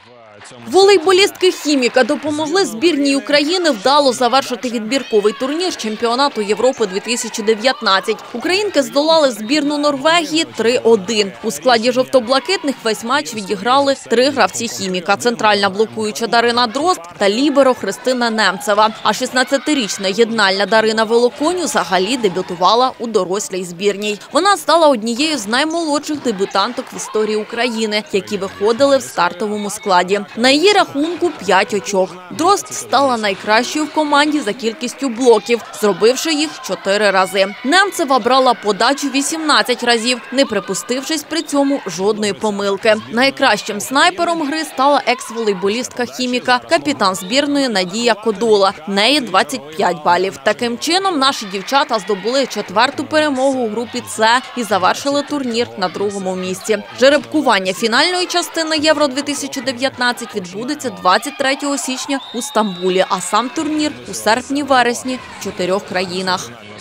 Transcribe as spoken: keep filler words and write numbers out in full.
Волейболістки «Хіміка» допомогли збірній України вдало завершити відбірковий турнір з чемпіонату Європи дві тисячі дев'ятнадцять. Українки здолали збірну Норвегії три один. У складі жовто-блакитних весь матч відіграли три гравці «Хіміка» – центральна блокуюча Дарина Дрозд та ліберо Христина Немцева. А шістнадцятирічна єднальна Дарина Велоконю взагалі дебютувала у дорослій збірній. Вона стала однією з наймолодших дебютанток в історії України, які виходили в стартовому складі. На її рахунку п'ять очок. Дрозд стала найкращою в команді за кількістю блоків, зробивши їх чотири рази. Немцева брала подачу вісімнадцять разів, не припустившись при цьому жодної помилки. Найкращим снайпером гри стала екс-волейболістка «Хіміка», капітан збірної Надія Кодола. В неї двадцять п'ять балів. Таким чином, наші дівчата здобули четверту перемогу у групі «С» і завершили турнір на другому місці. Жеребкування фінальної частини Євро дві тисячі дев'ятнадцять відбудеться двадцять третього січня у Стамбулі, а сам турнір у серпні-вересні в чотирьох країнах.